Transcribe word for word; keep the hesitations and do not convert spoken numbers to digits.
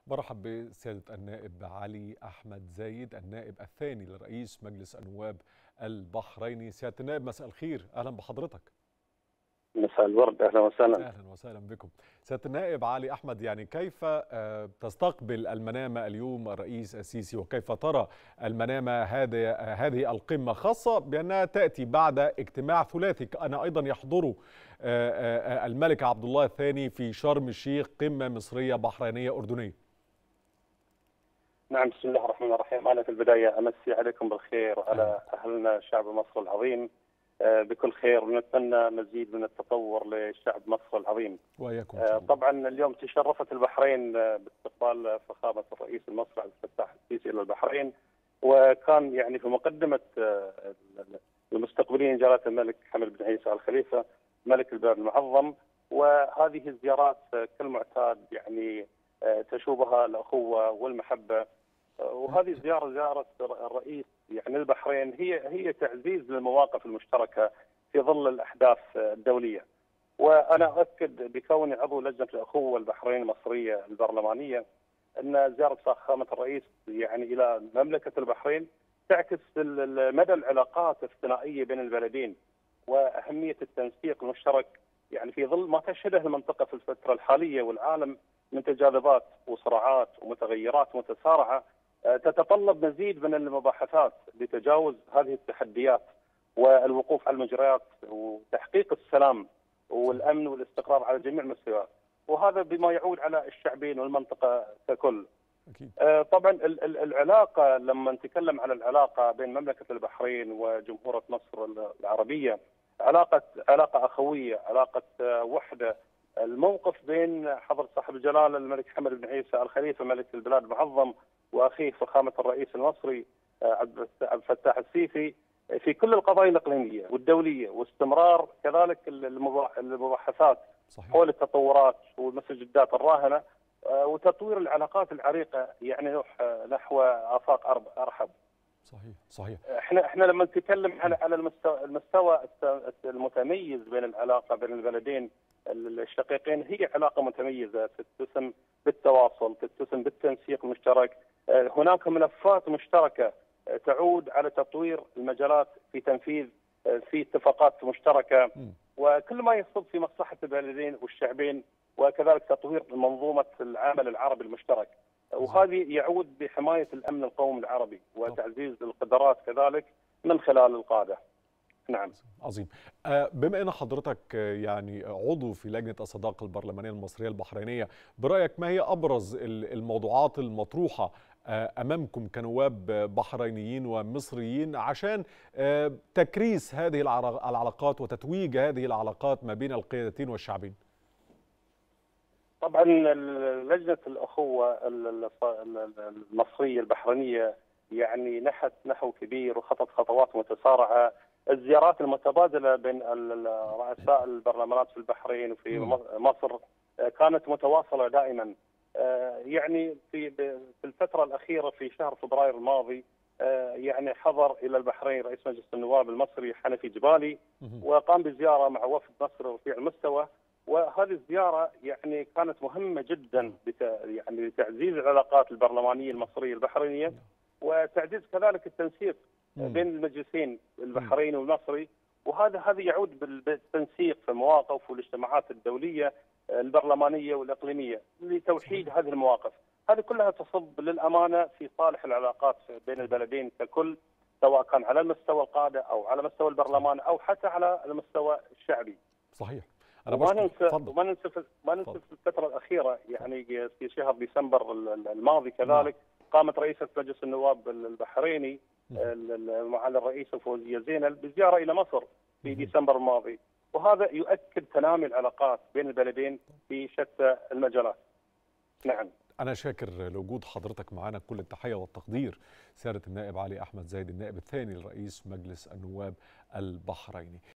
برحب بسيادة النائب علي أحمد زايد، النائب الثاني لرئيس مجلس النواب البحريني. سيادة النائب مساء الخير، أهلا بحضرتك. مساء الورد، أهلا وسهلا. أهلا وسهلا بكم. سيادة النائب علي أحمد، يعني كيف تستقبل المنامة اليوم الرئيس السيسي، وكيف ترى المنامة هذه هذه القمة، خاصة بأنها تأتي بعد اجتماع ثلاثي أنا أيضا يحضره الملك عبد الله الثاني في شرم الشيخ، قمة مصرية بحرينية أردنية؟ نعم، بسم الله الرحمن الرحيم. أنا في البداية أمسي عليكم بالخير وعلى أهلنا شعب مصر العظيم بكل خير، ونتمنى مزيد من التطور لشعب مصر العظيم. وإياكم. طبعا اليوم تشرفت البحرين باستقبال فخامة الرئيس المصري عبد الفتاح السيسي إلى البحرين، وكان يعني في مقدمة المستقبلين جلالة الملك حمد بن عيسى آل خليفة ملك البلاد المعظم. وهذه الزيارات كالمعتاد يعني تشوبها الأخوة والمحبة، وهذه الزيارة زيارة الرئيس يعني البحرين هي هي تعزيز للمواقف المشتركة في ظل الأحداث الدولية. وأنا أؤكد بكوني عضو لجنة الأخوة البحرين المصرية البرلمانية أن زيارة فخامة الرئيس يعني إلى مملكة البحرين تعكس مدى العلاقات الثنائية بين البلدين وأهمية التنسيق المشترك يعني في ظل ما تشهده المنطقة في الفترة الحالية والعالم من تجاذبات وصراعات ومتغيرات متسارعة تتطلب مزيد من المباحثات لتجاوز هذه التحديات والوقوف على المجريات وتحقيق السلام والأمن والاستقرار على جميع المستويات، وهذا بما يعود على الشعبين والمنطقة ككل. أكيد. طبعا العلاقة، لما نتكلم على العلاقة بين مملكة البحرين وجمهورية مصر العربية، علاقة علاقة أخوية، علاقة وحدة. الموقف بين حضرة صاحب الجلالة الملك حمد بن عيسى آل خليفة ملك البلاد المعظم وأخيه فخامة الرئيس المصري عبد الفتاح السيسي في كل القضايا الإقليمية والدولية، واستمرار كذلك المباحثات حول التطورات والمستجدات الراهنة وتطوير العلاقات العريقة يعني نحو آفاق أرحب. صحيح صحيح. احنا احنا لما نتكلم على على المستوى المستوى المتميز بين العلاقه بين البلدين الشقيقين، هي علاقه متميزه تتسم بالتواصل، تتسم بالتنسيق المشترك. هناك ملفات مشتركه تعود على تطوير المجالات في تنفيذ في اتفاقات مشتركه، وكل ما يصب في مصلحه البلدين والشعبين، وكذلك تطوير منظومه العمل العربي المشترك، وهذه يعود بحماية الأمن القومي العربي وتعزيز القدرات كذلك من خلال القادة. نعم. عظيم. بما أن حضرتك يعني عضو في لجنة الصداقة البرلمانية المصرية البحرينية، برأيك ما هي أبرز الموضوعات المطروحة أمامكم كنواب بحرينيين ومصريين عشان تكريس هذه العلاقات وتتويج هذه العلاقات ما بين القيادتين والشعبين؟ طبعا لجنة الأخوة المصرية البحرينية يعني نحت نحو كبير وخطت خطوات متسارعة. الزيارات المتبادلة بين رؤساء البرلمانات في البحرين وفي مصر كانت متواصلة دائما. يعني في في الفترة الأخيرة في شهر فبراير الماضي يعني حضر إلى البحرين رئيس مجلس النواب المصري حنفي جبالي، وقام بزيارة مع وفد مصر رفيع المستوى. وهذه الزيارة يعني كانت مهمة جدا يعني لتعزيز العلاقات البرلمانية المصرية البحرينية، وتعزيز كذلك التنسيق بين المجلسين البحريني والمصري، وهذا هذا يعود بالتنسيق في المواقف والاجتماعات الدولية البرلمانية والإقليمية لتوحيد هذه المواقف. هذه كلها تصب للأمانة في صالح العلاقات بين البلدين ككل، سواء كان على المستوى القادة أو على مستوى البرلمان أو حتى على المستوى الشعبي. صحيح. أنا وما ننسى وما ننسى ما ننسى في الفترة الأخيرة يعني في شهر ديسمبر الماضي كذلك قامت رئيسة مجلس النواب البحريني مع الرئيسة فوزية زينل بزيارة إلى مصر في ديسمبر الماضي، وهذا يؤكد تنامي العلاقات بين البلدين في شتى المجالات. نعم. أنا شاكر لوجود حضرتك معنا، كل التحية والتقدير سيادة النائب علي أحمد زايد، النائب الثاني لرئيس مجلس النواب البحريني.